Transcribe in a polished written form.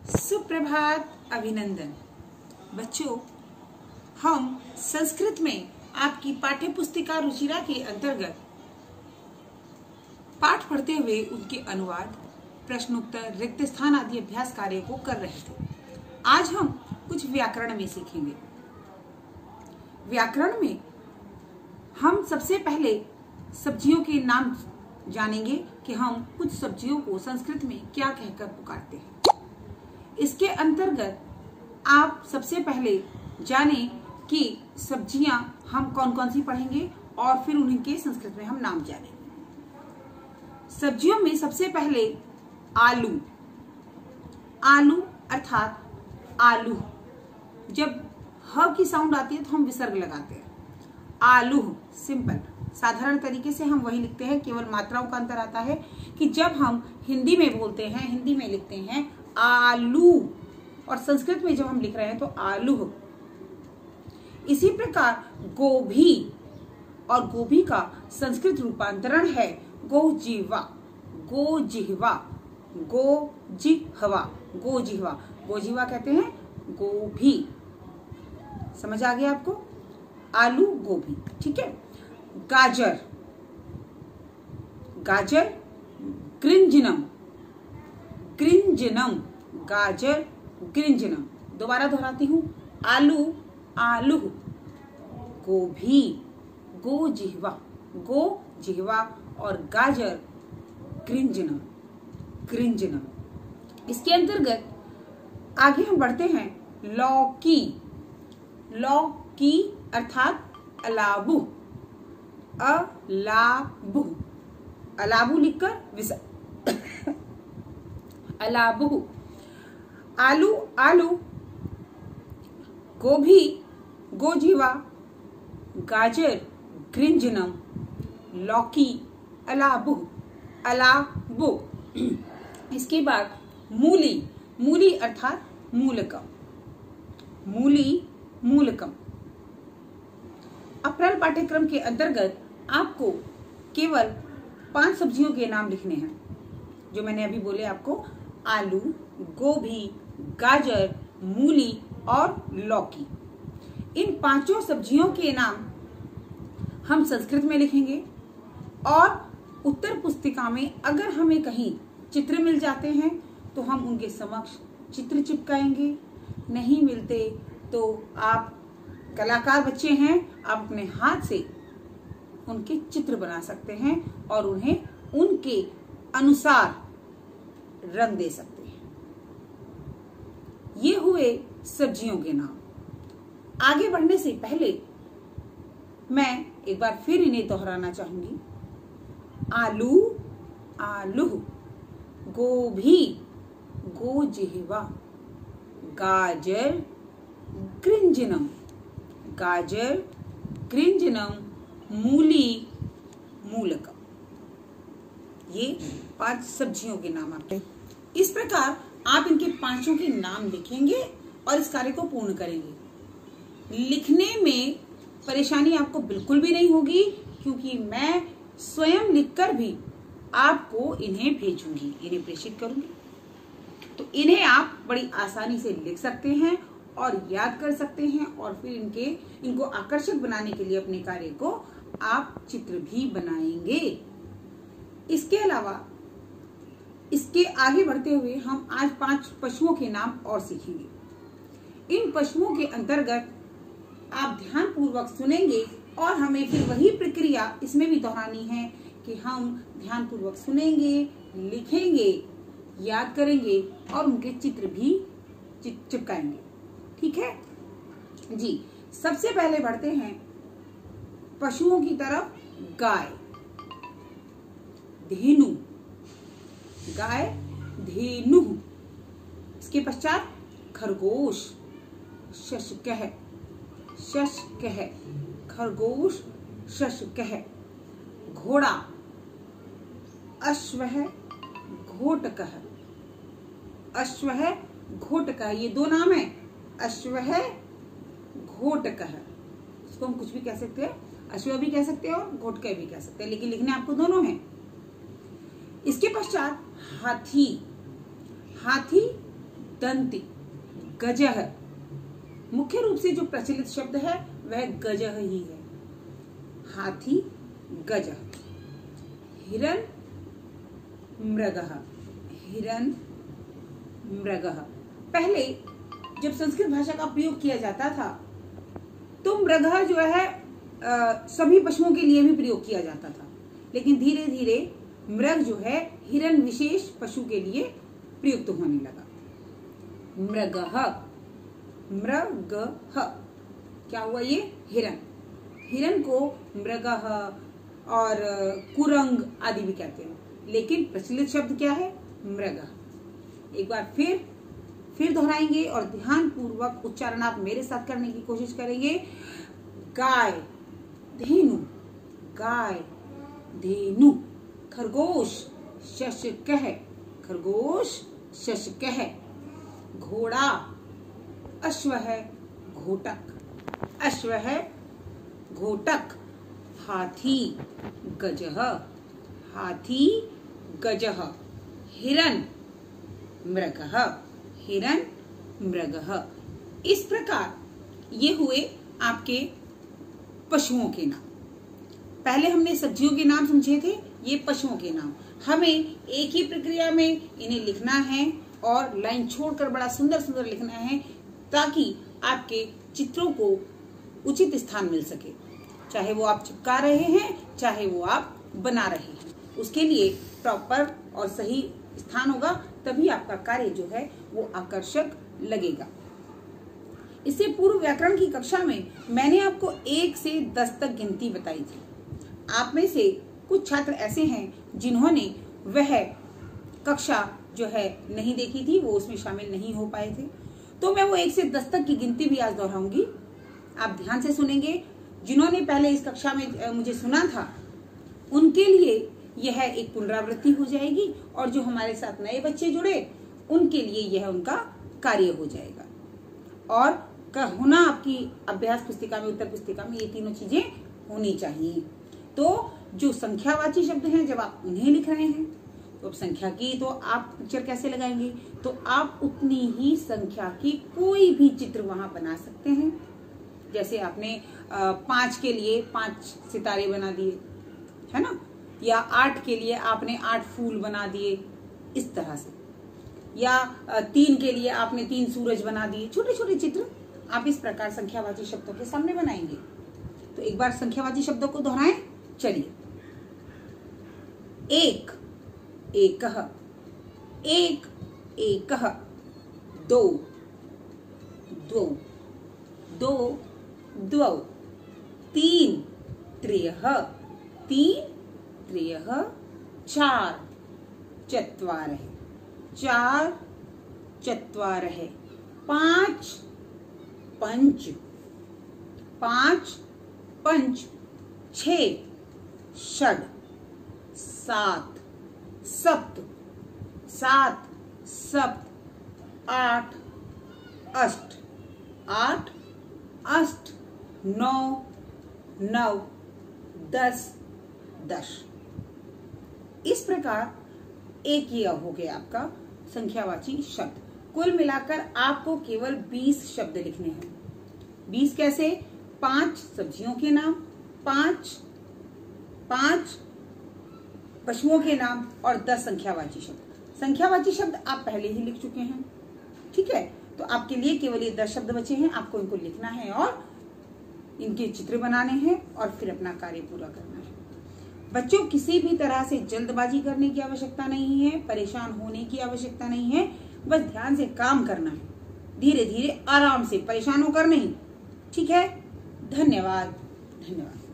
सुप्रभात, अभिनंदन। बच्चों, हम संस्कृत में आपकी पाठ्य पुस्तिका रुचिरा के अंतर्गत पाठ पढ़ते हुए उनके अनुवाद, प्रश्नोत्तर, रिक्त स्थान आदि अभ्यास कार्य को कर रहे थे। आज हम कुछ व्याकरण में सीखेंगे। व्याकरण में हम सबसे पहले सब्जियों के नाम जानेंगे कि हम कुछ सब्जियों को संस्कृत में क्या कहकर पुकारते हैं। इसके अंतर्गत आप सबसे पहले जानें कि सब्जियां हम कौन कौन सी पढ़ेंगे और फिर उनके संस्कृत में हम नाम जानेंगे। सब्जियों में सबसे पहले आलू। आलू अर्थात आलू। जब ह की साउंड आती है तो हम विसर्ग लगाते हैं। आलू सिंपल, साधारण तरीके से हम वही लिखते हैं, केवल मात्राओं का अंतर आता है कि जब हम हिंदी में बोलते हैं, हिंदी में लिखते हैं आलू, और संस्कृत में जब हम लिख रहे हैं तो आलू। इसी प्रकार गोभी, और गोभी का संस्कृत रूपांतरण है गोजिह्वा। गोजिह्वा, गोजिह्वा, गोजिह्वा, गोजिह्वा कहते हैं गोभी। समझ आ गया आपको? आलू, गोभी, ठीक है। गाजर, गाजर गृंजनम, गृंजनम, गाजर गृंजनम। दोबारा दोहराती हूं, आलू आलू, गोभी गोजिह्वा, गोजिह्वा, और गाजर गृंजनम, गृंजनम। इसके अंतर्गत आगे हम बढ़ते हैं। लौकी, लौकी अर्थात अलाबू, अलाबू, अलाबू लिखकर विसर्ग, अलाबू। आलू आलू, गोभी गोजिह्वा, गाजर गृंजनम, लौकी अलाबू, अलाबू। इसके बाद मूली, मूली अर्थात मूलकम, मूली मूलकम। अपराल पाठ्यक्रम के अंतर्गत आपको केवल 5 सब्जियों के नाम लिखने हैं, जो मैंने अभी बोले आपको। आलू, गोभी, गाजर, मूली और लौकी। इन 5 सब्जियों के नाम हम संस्कृत में लिखेंगे, और उत्तर पुस्तिका में अगर हमें कहीं चित्र मिल जाते हैं तो हम उनके समक्ष चित्र चिपकाएंगे। नहीं मिलते तो आप कलाकार बच्चे हैं, आप अपने हाथ से उनके चित्र बना सकते हैं और उन्हें उनके अनुसार रंग दे सकते हैं। ये हुए सब्जियों के नाम। आगे बढ़ने से पहले मैं एक बार फिर इन्हें दोहराना चाहूंगी। आलू आलू, गोभी गोजिह्वा, गाजर गृंजनम, गाजर गृंजनम, मूली मूलकम। ये 5 सब्जियों के नाम आपके। इस प्रकार आप इनके 5 के नाम लिखेंगे और इस कार्य को पूर्ण करेंगे। लिखने में परेशानी आपको बिल्कुल भी नहीं होगी, क्योंकि मैं स्वयं लिखकर भी आपको इन्हें भेजूंगी, इन्हें प्रेषित करूंगी। तो इन्हें आप बड़ी आसानी से लिख सकते हैं और याद कर सकते हैं, और फिर इनको आकर्षक बनाने के लिए अपने कार्य को आप चित्र भी बनाएंगे। इसके अलावा इसके आगे बढ़ते हुए हम आज 5 पशुओं के नाम और सीखेंगे। इन पशुओं के अंतर्गत आप ध्यान पूर्वक सुनेंगे, और हमें फिर वही प्रक्रिया इसमें भी दोहरानी है कि हम ध्यान पूर्वक सुनेंगे, लिखेंगे, याद करेंगे और उनके चित्र भी चिपकाएंगे। ठीक है जी। सबसे पहले बढ़ते हैं पशुओं की तरफ। गाय, धेनु, गाय धेनु। इसके पश्चात खरगोश, शशकः, शशकः, खरगोश शशकः। घोड़ा, अश्वः घोटकः, अश्वः घोटकः। ये 2 नाम है, अश्वः घोटकः। इसको हम कुछ भी कह सकते हैं, अश्व भी कह सकते हैं और घोटकः भी कह सकते हैं, लेकिन लिखने आपको दोनों हैं। इसके पश्चात हाथी, हाथी दंती, गजः। मुख्य रूप से जो प्रचलित शब्द है वह गजः ही है। हाथी, गजः। हिरन, मृगः, हिरन, मृगः। पहले जब संस्कृत भाषा का प्रयोग किया जाता था तो मृगः जो है सभी पशुओं के लिए भी प्रयोग किया जाता था, लेकिन धीरे धीरे मृग जो है हिरन विशेष पशु के लिए प्रयुक्त होने लगा। मृगः, मृगः क्या हुआ? ये हिरन। हिरन को मृगः और कुरंग आदि भी कहते हैं, लेकिन प्रचलित शब्द क्या है? मृगः। एक बार फिर दोहराएंगे और ध्यान पूर्वक उच्चारण आप मेरे साथ करने की कोशिश करेंगे। गाय, धेनु, गाय, धेनु। खरगोश, शशकः, खरगोश, शशकः। घोड़ा, अश्वः, घोटक, अश्वः, घोटक। हाथी, गजः, हाथी, गजः। हिरन, मृगः, हिरन, मृगः। इस प्रकार ये हुए आपके पशुओं के नाम। पहले हमने सब्जियों के नाम समझे थे, ये पशुओं के नाम। हमें एक ही प्रक्रिया में इन्हें लिखना है और लाइन छोड़कर बड़ा सुंदर सुंदर लिखना है, ताकि आपके चित्रों को उचित स्थान मिल सके। चाहे वो आप चिपका रहे हैं, चाहे वो आप बना रहे हैं, उसके लिए प्रॉपर और सही स्थान होगा, तभी आपका कार्य जो है वो आकर्षक लगेगा। इससे पूर्व व्याकरण की कक्षा में मैंने आपको 1 से 10 तक गिनती बताई थी। आप में से कुछ छात्र ऐसे हैं जिन्होंने वह कक्षा जो है नहीं देखी थी, वो उसमें शामिल नहीं हो पाए थे, तो मैं वो 1 से 10 तक की गिनती भी आज दोहराऊंगी। आप ध्यान से सुनेंगे। जिन्होंने पहले इस कक्षा में मुझे सुना था उनके लिए यह एक पुनरावृत्ति हो जाएगी, और जो हमारे साथ नए बच्चे जुड़े उनके लिए यह उनका कार्य हो जाएगा। और होना आपकी अभ्यास पुस्तिका में, उत्तर पुस्तिका में ये तीनों चीजें होनी चाहिए। तो जो संख्यावाची शब्द हैं, जब आप उन्हें लिख रहे हैं तो अब संख्या की तो आप पिक्चर कैसे लगाएंगे? तो आप उतनी ही संख्या की कोई भी चित्र वहां बना सकते हैं। जैसे आपने 5 के लिए 5 सितारे बना दिए, है ना, या 8 के लिए आपने 8 फूल बना दिए, इस तरह से। या 3 के लिए आपने 3 सूरज बना दिए। छोटे छोटे चित्र आप इस प्रकार संख्यावाची शब्दों के सामने बनाएंगे। तो एक बार संख्यावाची शब्दों को दोहराएं। चलिए। एक, एकः, एक, एकः। दो, द्वौ, दो, द्वौ। तीन, त्रयः, तीन, त्रयः। चार, चत्वारः, चार, चत्वारः। पांच, पंच, पांच, पंच। छः, षड, सात, सप्त, सात, सप्त। आठ, अष्ट, आठ, अष्ट। नौ, नव, 10, 10। इस प्रकार एक यह हो गया आपका संख्यावाची शब्द। कुल मिलाकर आपको केवल 20 शब्द लिखने हैं। 20 कैसे? 5 सब्जियों के नाम, 5 पशुओं के नाम और 10 संख्यावाची शब्द। संख्यावाची शब्द आप पहले ही लिख चुके हैं, ठीक है। तो आपके लिए केवल ये 10 शब्द बचे हैं। आपको इनको लिखना है और इनके चित्र बनाने हैं और फिर अपना कार्य पूरा करना है। बच्चों, किसी भी तरह से जल्दबाजी करने की आवश्यकता नहीं है, परेशान होने की आवश्यकता नहीं है। बस ध्यान से काम करना है, धीरे धीरे आराम से, परेशान होकर नहीं, ठीक है। धन्यवाद, धन्यवाद।